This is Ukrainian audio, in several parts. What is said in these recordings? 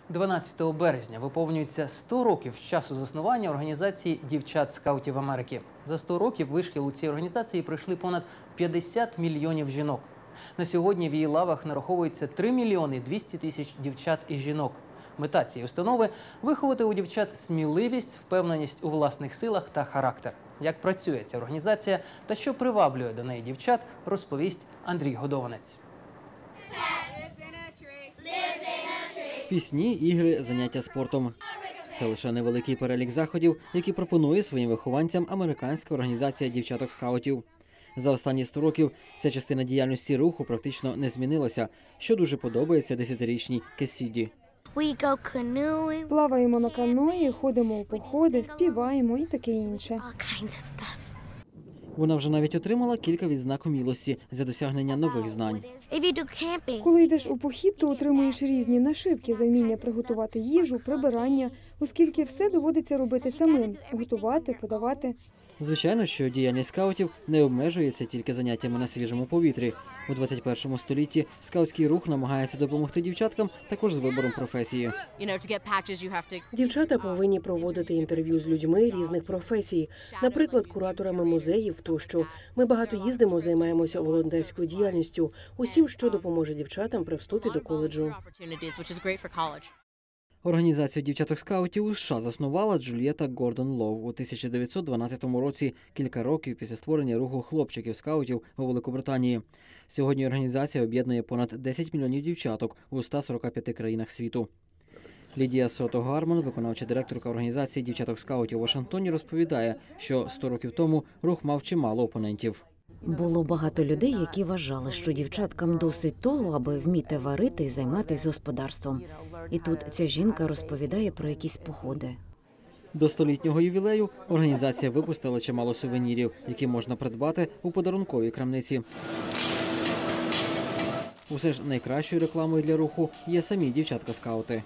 12 березня виповнюється 100 років з часу заснування організації «Дівчат-скаутів Америки». За 100 років вишкіл у цій організації пройшли понад 50 мільйонів жінок. На сьогодні в її лавах нараховується 3 мільйони 200 тисяч дівчат і жінок. Мета цієї установи – виховати у дівчат сміливість, впевненість у власних силах та характер. Як працює ця організація та що приваблює до неї дівчат, розповість Андрій Годованець. Пісні, ігри, заняття спортом. Це лише невеликий перелік заходів, які пропонує своїм вихованцям американська організація дівчаток-скаутів. За останні 100 років ця частина діяльності руху практично не змінилася, що дуже подобається 10-річній Кесіді. Плаваємо на каної, ходимо у походи, співаємо і таке інше. Вона вже навіть отримала кілька відзнак умілості за досягнення нових знань. Коли йдеш у похід, то отримуєш різні нашивки за вміння приготувати їжу, прибирання, оскільки все доводиться робити самим – готувати, подавати. Звичайно, що діяльність скаутів не обмежується тільки заняттями на свіжому повітрі. У 21 столітті скаутський рух намагається допомогти дівчаткам також з вибором професії. Дівчата повинні проводити інтерв'ю з людьми різних професій, наприклад, кураторами музеїв тощо. Ми багато їздимо, займаємося волонтерською діяльністю, усім, що допоможе дівчатам при вступі до коледжу. Організацію дівчаток-скаутів у США заснувала Джульєта Гордон Лоу у 1912 році, кілька років після створення руху хлопчиків-скаутів у Великобританії. Сьогодні організація об'єднує понад 10 мільйонів дівчаток у 145 країнах світу. Лідія Сото-Гарман, виконавча директорка організації дівчаток-скаутів у Вашингтоні, розповідає, що 100 років тому рух мав чимало опонентів. Було багато людей, які вважали, що дівчаткам досить того, аби вміти варити і займатися господарством. І тут ця жінка розповідає про якісь походи. До столітнього ювілею організація випустила чимало сувенірів, які можна придбати у подарунковій крамниці. Усе ж найкращою рекламою для руху є самі дівчатка-скаути.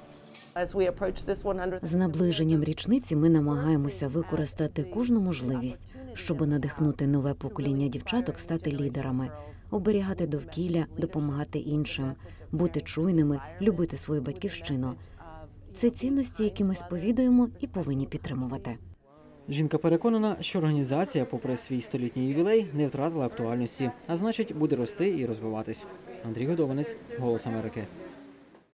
З наближенням річниці ми намагаємося використати кожну можливість, щоб надихнути нове покоління дівчаток стати лідерами, оберігати довкілля, допомагати іншим, бути чуйними, любити свою батьківщину. Це цінності, які ми сповідуємо і повинні підтримувати. Жінка переконана, що організація, попри свій столітній ювілей, не втратила актуальності, а значить, буде рости і розвиватись. Андрій Годованець, «Голос Америки».